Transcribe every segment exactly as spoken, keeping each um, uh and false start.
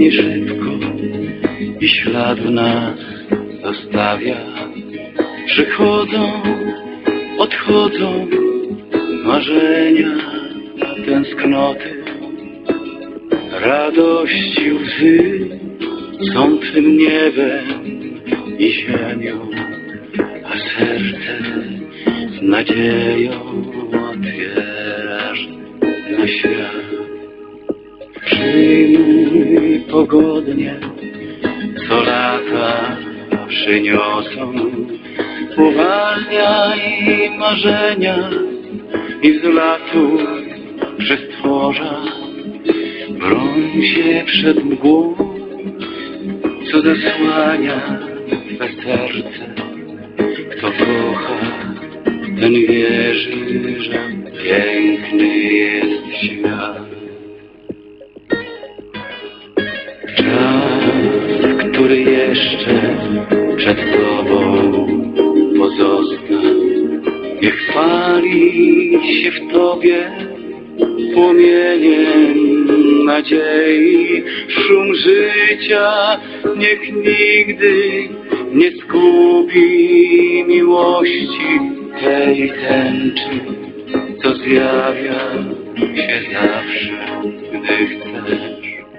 biegnie szybko i śladu nas zostawia. Przychodzą, odchodzą marzenia, tęsknoty, radości, łzy są twym niebem i ziemią, a serce z nadzieją otwierasz na świat. Przyjmuj pogodnie, co lata przyniosą, uwalniaj marzenia i wzlatuj przy stworzach. Broń się przed mgłą, co zasłania twe serce. Kto kocha, ten wierzy, że piękny jest świat. Czas, który jeszcze przed tobą pozostał, niech pali się w tobie płomieniem nadziei. Szum życia niech nigdy nie zgubi miłości tej tęczy, co zjawia się zawsze, gdy chcesz.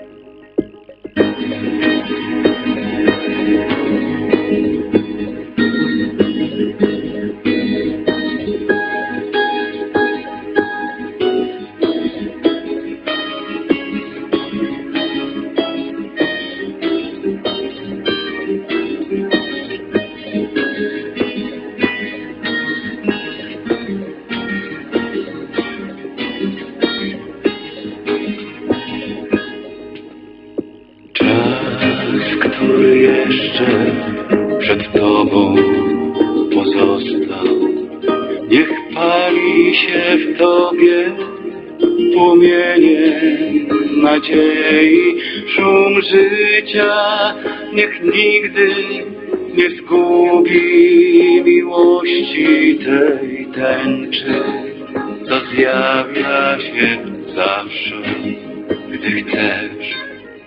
Który jeszcze przed tobą pozostał, niech pali się w tobie płomieniem nadziei. Szum życia niech nigdy nie zgubi miłości tej tęczy, co zjawia się zawsze, gdy chcesz.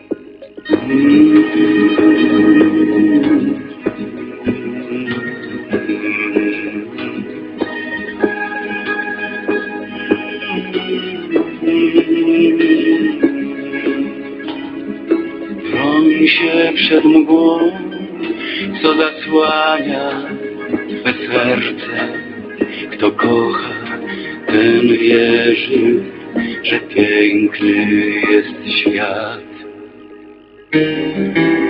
Broń się przed mgłą, co zasłania twe serce. Kto kocha, ten wierzy, że piękny jest świat.